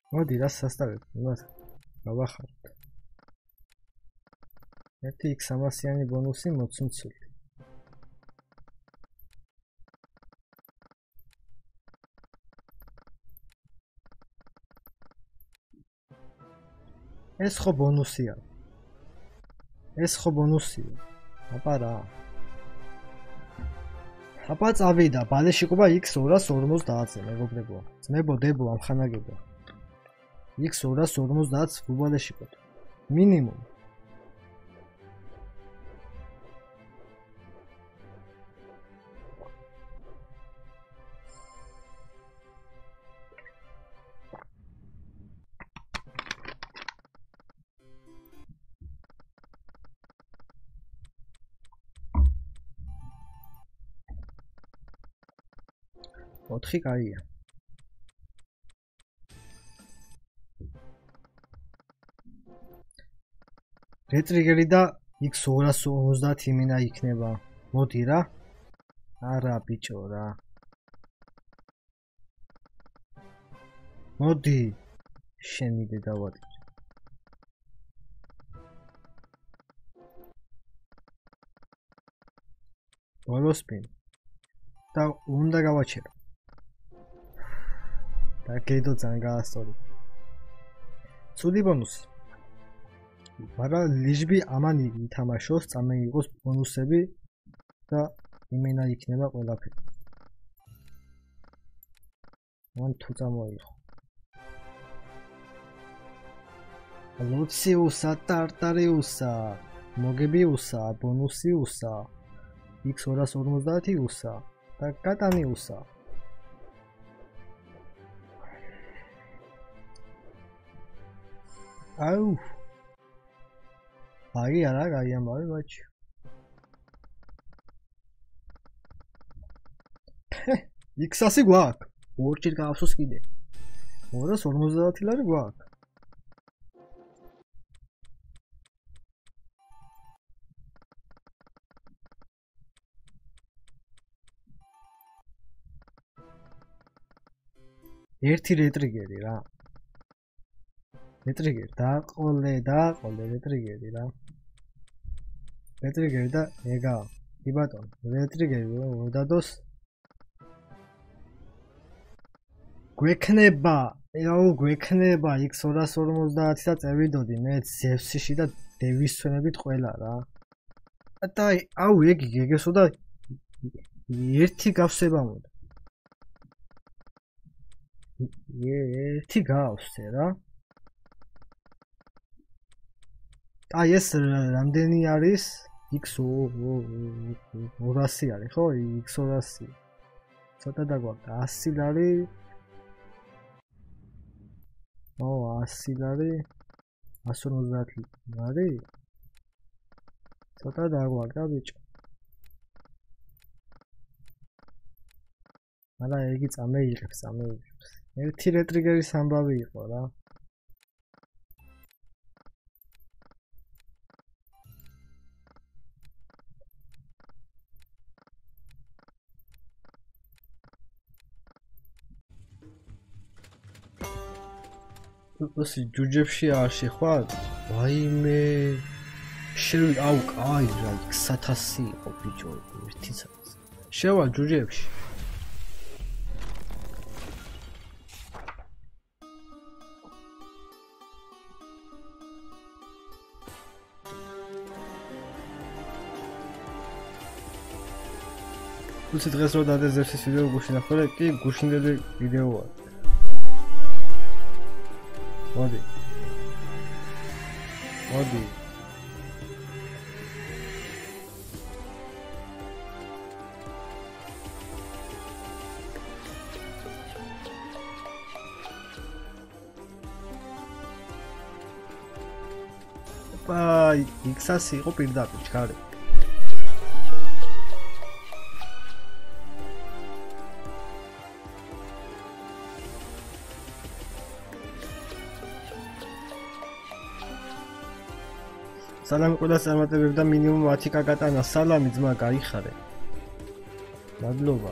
მოდი რა სასწავლეთ იმას გავახაროთ. 1x300-იანი ბონუსი მოცემცილი. ეს ხო ბონუსია. ეს ხო ბონუსია. აბა რა. აბა წავიდა, ბალეში ყובה x250-ზე, მეგობრებო. ძმებო, დებო, ამხანაგებო. x250 ბუბალეში ყოთ. მინიმუმ. ოთხი კაია. რეტრიგერი და x250 იმინა იქნება. მოდი რა. არა ბიჭო რა. მოდი. შენი დედავადი. ბოლოსპინ. და უნდა გავაჩერო. და გედო ძალიან გაასწორი. ცუდი ბონუსი. მაგრამ ლიჟბი ამან ითამაშოს, წამეიღოს ბონუსები და იმენა იქნება ყველაფერი. მან თუ წამოიღო. ლუციუსა, ტარტარიუსა, მოგებიუსა, ბონუსიუსა, x250-უსა და კატანიუსა. აუ აი არა გაიამბავე ბაჭი. x100 გვაქვს. ორჯერ გავსოს კიდე. 250 ლარი გვაქვს. ერთი რეტრიგერი რა. რეტრიგერი დაყოლე რეტრიგერი რა. რეტრიგერი და ეგა. კი ბატონო, რეტრიგერი დადოს. გვექნება, გვექნება x250 და წევიდოდი მე ზევსში და დევისვენებით ყველა რა. და აუ ეგ გეგესო და ერთი გავსებამოდა. ერთი გავსე რა. აი ეს რამდენი არის? x200 არის ხო? x200. ცოტა დაგვაქვს 100 ლარი. 100 ლარი. 150 ლარი. ცოტა დაგვაქვს და ბიჭო. მაგრამ იგი წამეიღებს. ერთი რეტრიგერის ამბავი იყო რა. ოსი ჯუჯებში არ შეხვალ? ვაიმე. აუ კაი რა, x1000 იყო ბიჭო, ერთი წელს. შევალ ჯუჯებში. თუმცა დღეს რო დადეზერსის ვიდეო გუშინახულე, კი გუშინდელი ვიდეოა. მოდი. აი, x100 იყო პირდაპირ ჩქარი. სალამი ყველას წარმატებები და მინიმუმ 10 კაკატანა. სალამი ძმა, გაიხარე. მადლობა.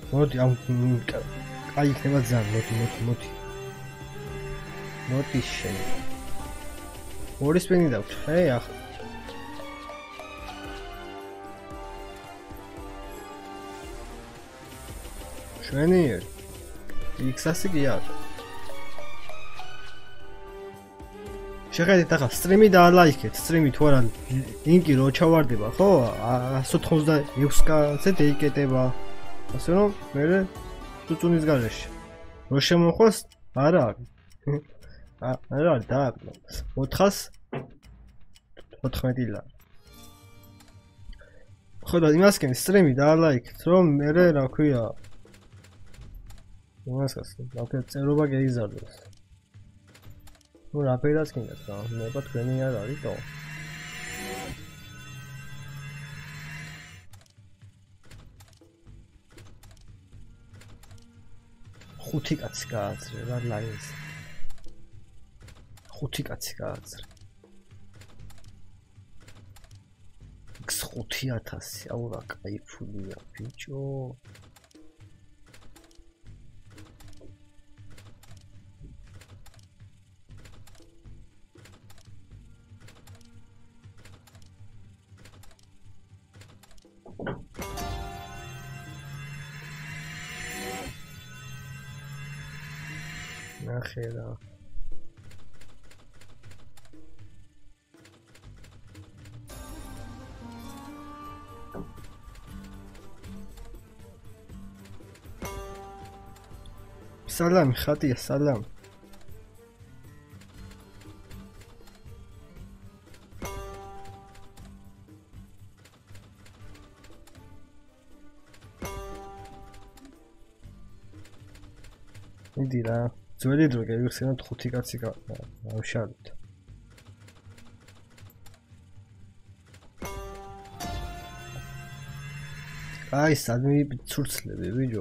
მოდი ამ კაი იქნება ძალიან მოდი მოდი შენ ორი სპინი დავთ ახლა შვენიერი X-ასი კი არ შეხედეთ ახლა სტრიმი დაალაიქეთ სტრიმი თუ არა ლინკი რო ჩავარდება ხო 186-ზე დაიკეტება ასე რომ მე წუწუნის გარეშე რო შემოხოს არა არის და 414 ლარი ხო და იმასკენ სტრიმი დაალაიქეთ რომ მე რა ქვია იმასკენ რა წერობა გაიზარდოს ну რაფერაც გინდათ რა ნება თქვენი არ არის თო ხუთი კაცი გააძრე რა ლაინს ხუთი კაცი გააძრე X5000 აუ რა кайფულია ბიჭო ნახერა სალამ ხატია სალამ მიდი რა ძველი დრო გეგხსენოთ 5 კაცი გავშალოთ აი სადმი ცურცლები ბიჭო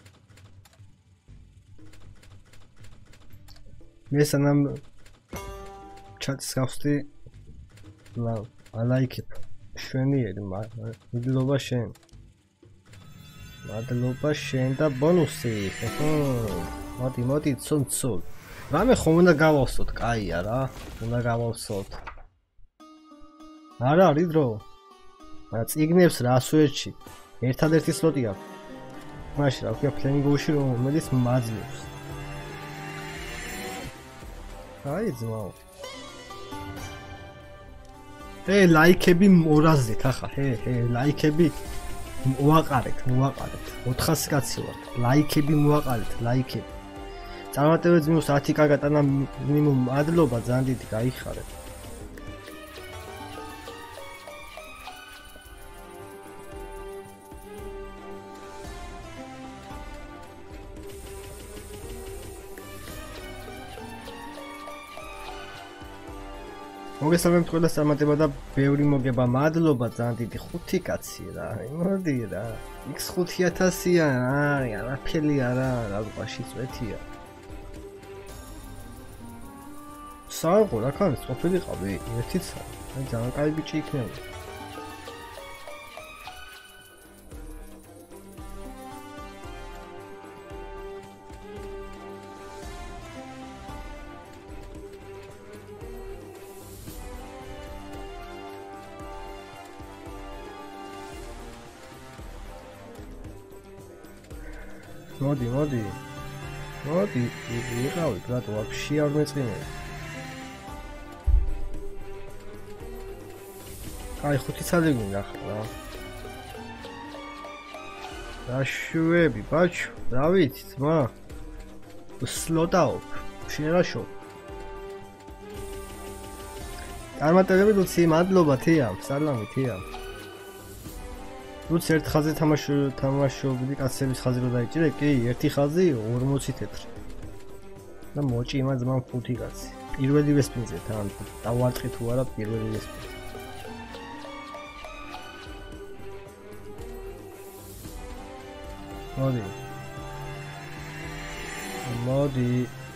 მე სანამ ჩატს გავხსდი ალაიქებ შვენიერი მადლობა შენ და ბონუსი მოდი ცუნცულ რამე ხომ უნდა გავავსოთ კაია რა უნდა გავავსოთ არა არის დრო წიგნებს რა სუერჩი ერთადერთი სლოტი აქვს მაშინ რა ქვია ფლენგოუში რომ უმეტეს მაძლევს აი ძმაო ლაიქები მორაზეთ ახლა ლაიქები მოაყარეთ 400 კაცი ვართ ლაიქები მოაყარეთ ლაიქები წარმატებებს მინუს 10k გატანა მინიმუმ მადლობა ძალიან დიდი გაიხარეთ მოგესალმებით ყველა წარმატება და ბევრი მოგება მადლობა ძალიან დიდი 5 კაცი რა მოდი რა X5000-ია არის არაფერი არა რა ყვაში წვეთია საერთო რა ქანს ყოფილი ყავი ერთიც აი ძალიან კაი ბიჭი იქნება მოდი იყავით რატო ვაფშე არ მეწყინე აი 5 წელი გინდა ახლა რა შვები ბაჩო რა ვიცი ძმა სლოტაო შეერაშო წარმატებები ლუცი მადლობა თია სალამი თია ლუცი ერთ ხაზზე თამაშობდი კაცების ხაზი რო დაიჭირე კი ერთი ხაზი 40 თეთრი და მოჭი იმა ძმამ 5 კაცი პირველი ვესპინზე თან დავარტყი თუ არა პირველი ვესპინზე მოდი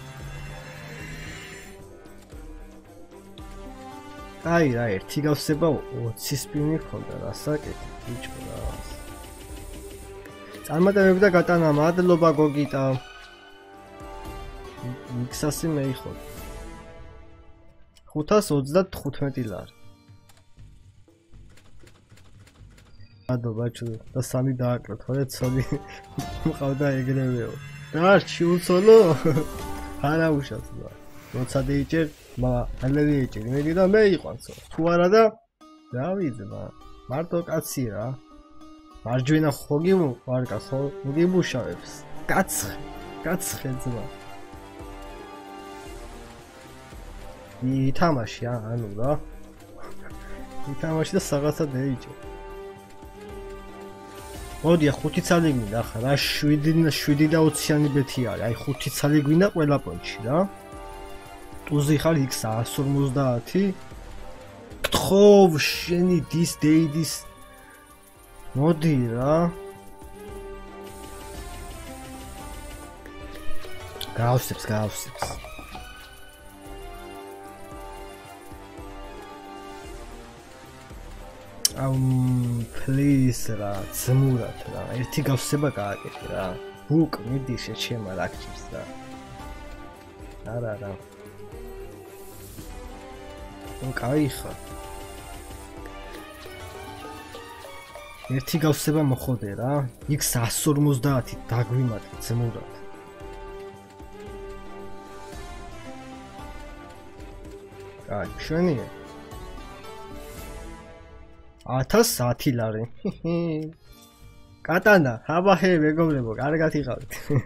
აი რა ერთი გავსება 20 სპინი ხონდა რა საკეთე ბიჭო რა წარმატებები და გატანა, მადლობა გოგიტა. მიქსასი მეიხო. 535 ლარი. მადლობა ჩუ და სამი დააკლოთ, ხოლე ცოლი მყავდა ეგრევეო. გარჩი უცოლო. არა უშავს და. როცა დეიჭერ, მალე ეჭერი. მე გიდა მეიყვანსო. თუ არა და დავიძმა. მარტო კაცი რა. მარჯვენა ხოგი ვარკა ხო მოგიმუშავებს. კაცხე ძმა. ითამაში ანუ რა. ითამაში და რაღაცა დაიჭერ. მოდი 5 ცალი გვინდა ხა რა 7 და 20-იანი ბეთი არის. აი 5 ცალი გვინდა ყველა პონჩი რა. ტუზი ხარ X150. გთხოვ შენი დის დეიდის მოდი რა. გავსებს. please რა, ძმურად რა. ერთი გავსება გააკეთე რა. ბუკ მიდი შეჩემა რაქჩის რა. არა. კაიხა. ერთი გავსება მოხოდე რა. X150 დაგვიმატე ძმურად. აი, შენია. 1010 ლარი. კატანა, აბაჰე მეგობრებო, კარგად იყავით.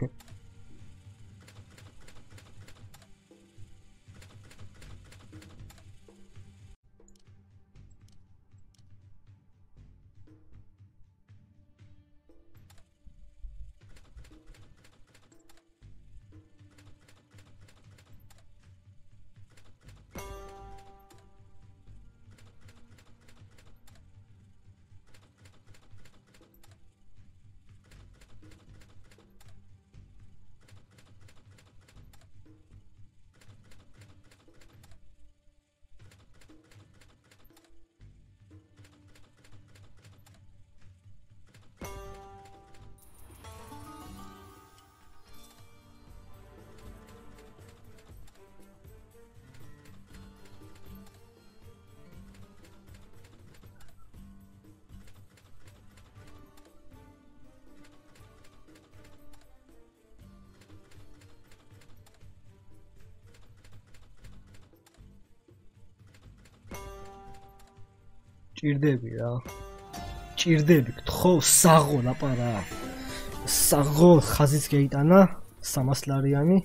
ჭირდები რა. ჭირდები, გთხოვ, საღო ლაპარა. საღო ხაზიც გაიტანა 300 ლარიანი.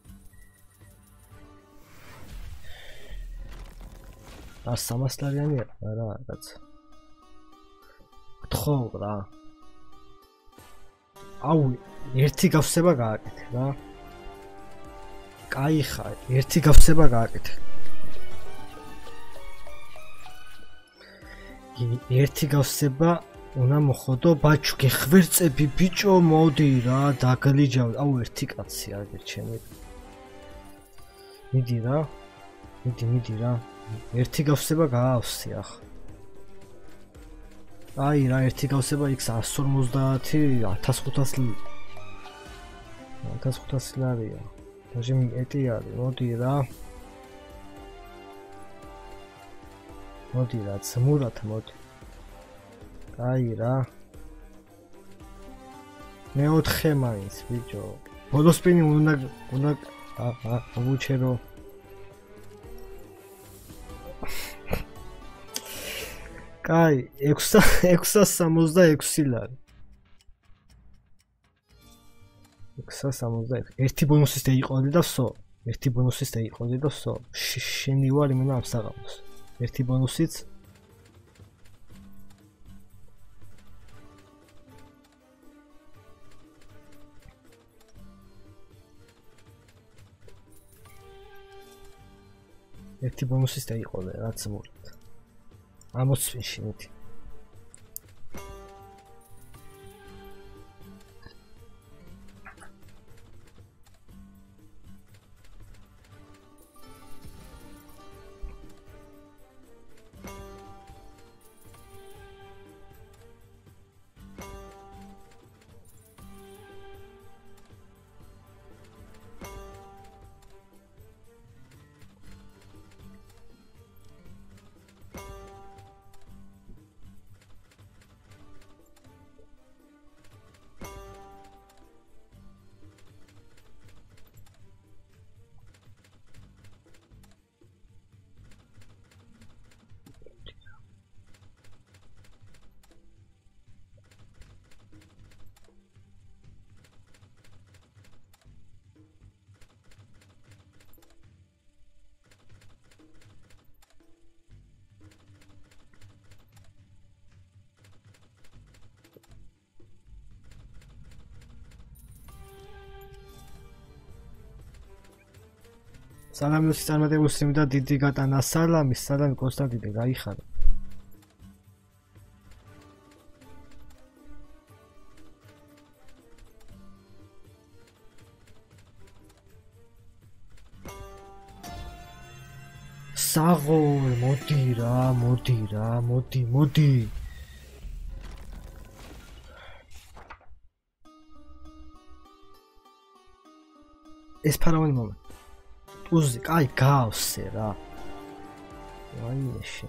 არ 300 ლარიანი არა, რაღაც. გთხოვ რა. აუ, ერთი გავსება გააკეთე რა. კაი ხარ, ერთი გავსება გააკეთე. ერთი გავსება უნდა მოხოდო ბაჩუ გეხვერწები ბიჭო მოდი რა დაგლიჯავ აუ ერთი კაცი არ გერჩენი მიდი რა ერთი გავსება გაავსი ახ აი რა ერთი გავსება X150 1500 ლარია დაჟე მეტი არის მოდი რა მოდი რა ძმურად მოდი აი რა მეოთხე მაინც ბიჭო ბოლოსპინი უნდა ვუჩერო კაი 666 ლარი 666 ერთი ბონუსის და იყოდი და ვსო შენი ვარი მე ამ საღამოს ერთი ბონუსიც ერთი ბონუსის და იყოლე რაც მურად ამოცვინში მიდი სალამი წარმატებულსიმ და დიდი გატანა სალამი კონსტანტინე გაიხარა საღოლ მოდი ეს ფარავანი მომენტ უზი კაი გავსე რა აი ეშე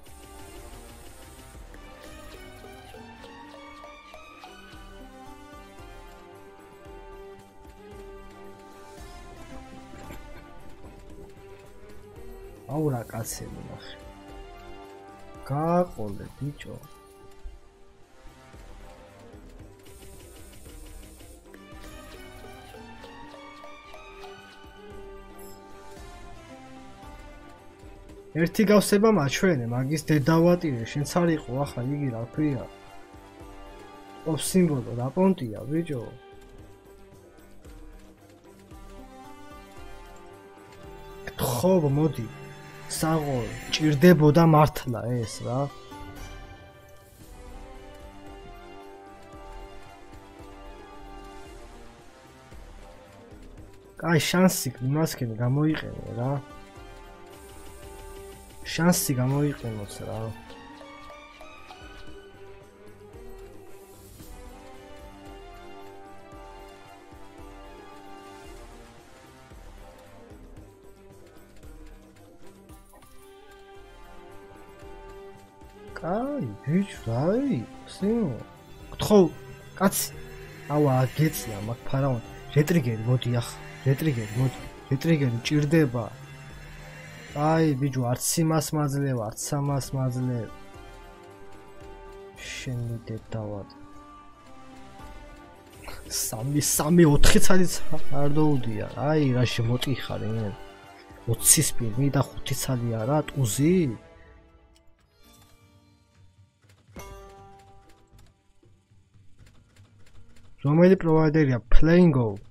აურა კაცები ნახე გააყოლე ბიჭო ერთი გავსება მაჩვენე მაგის დედავატირე შენც არ იყო ახლა იგი რა ქვია ოფ სიმბოლო რა პონტია ბიჭო ხო მოდი საღოლ ჭირდებოდა მართლა ეს რა კაი შანსი გიმასკენ გამოიყენე რა შანსი გამოიყენოს რა კაი ბიჭო რაი სინო გთხოვ კაცი ავა აგეცია მაგ ფარავან რეტრიგერი მოდი ახლა რეტრიგერი ჭირდება აი ბიჭო არც იმას მაძლევ არც ამას მაძლევ შენი დედავად 3-4 ცალიც არ დაუდია აი რაში მოტიხარ ენ 20-ის ფილმი და 5 ცალი არა ტუზი რომელი პროვაიდერია Playingo